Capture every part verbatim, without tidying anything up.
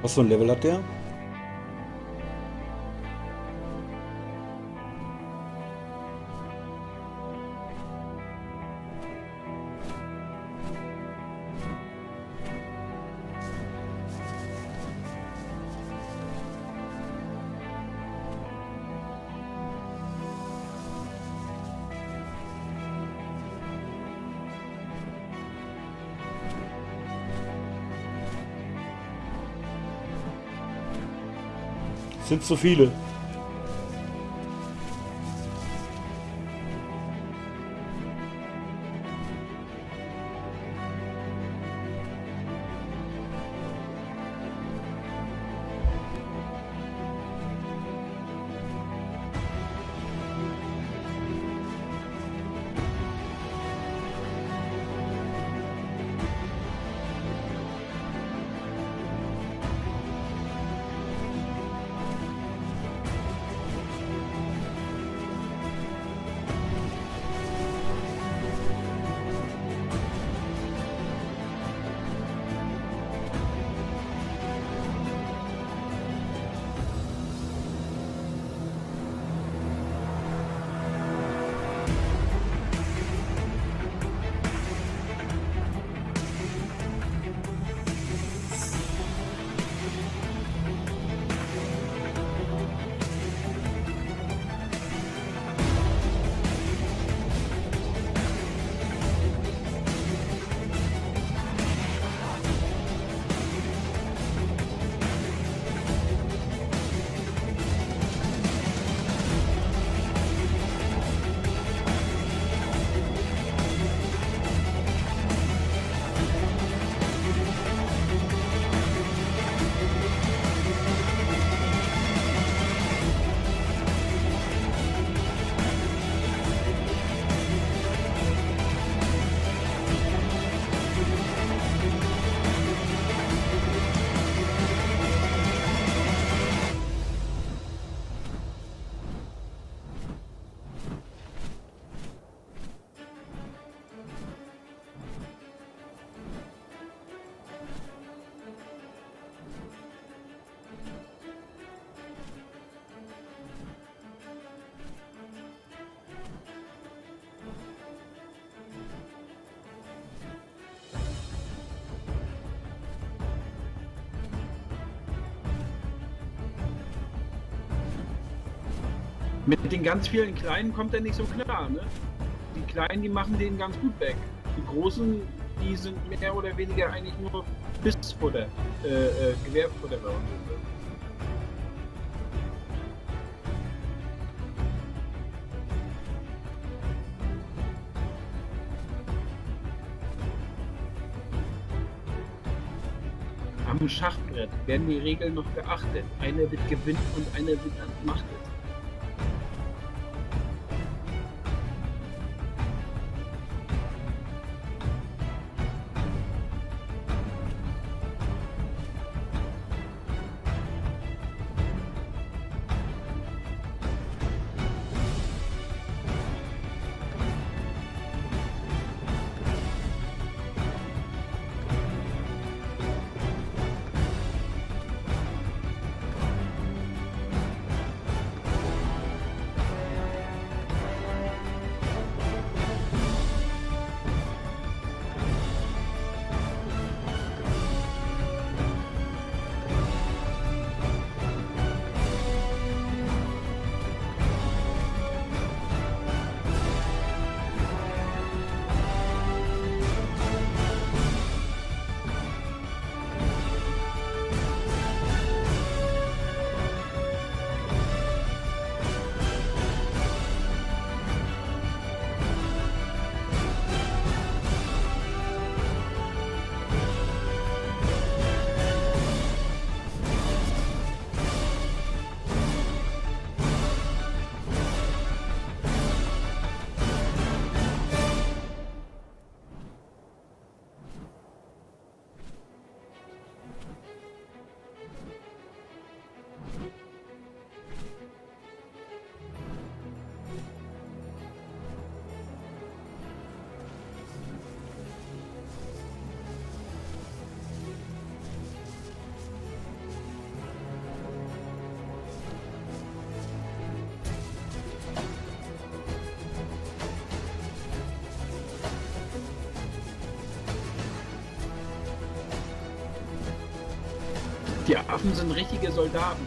Was für ein Level hat der? Sind zu viele. Mit den ganz vielen Kleinen kommt er nicht so klar, ne? Die Kleinen, die machen den ganz gut weg. Die Großen, die sind mehr oder weniger eigentlich nur Bissfutter, äh, äh, Gewehrfutter bei uns. Am Schachbrett werden die Regeln noch geachtet. Einer wird gewinnt und einer wird entmachtet. Die Affen sind richtige Soldaten.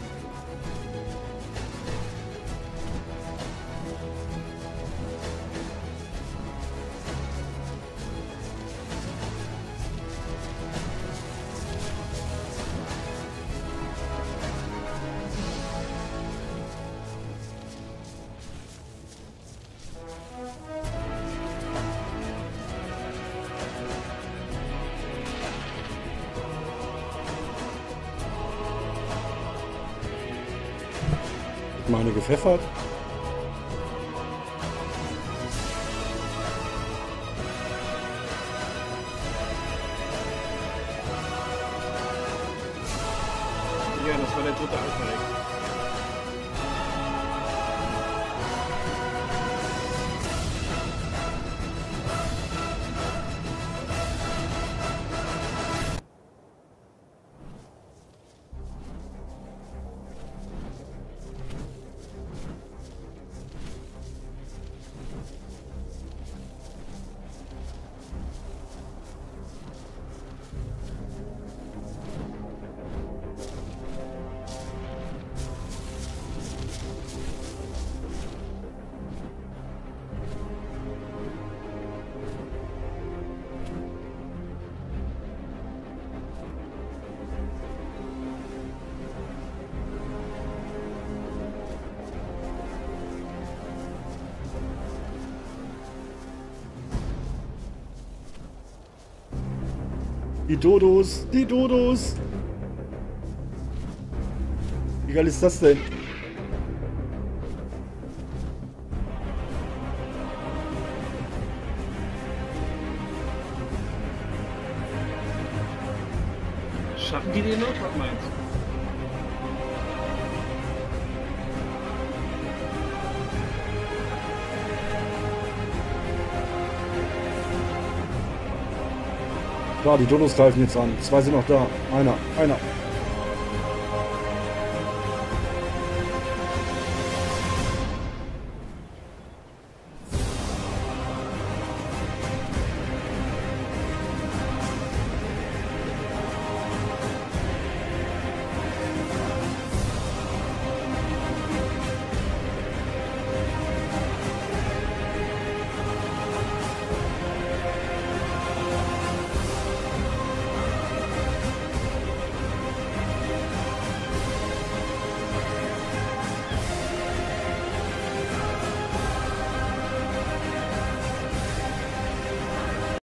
Meine gepfeffert. Ja, das war der dritte Alpha-Rex. Die Dodos, die Dodos. Wie geil ist das denn? Schaffen die den noch? Was meinst du? Klar, die Dodos greifen jetzt an. Zwei sind noch da. Einer, einer.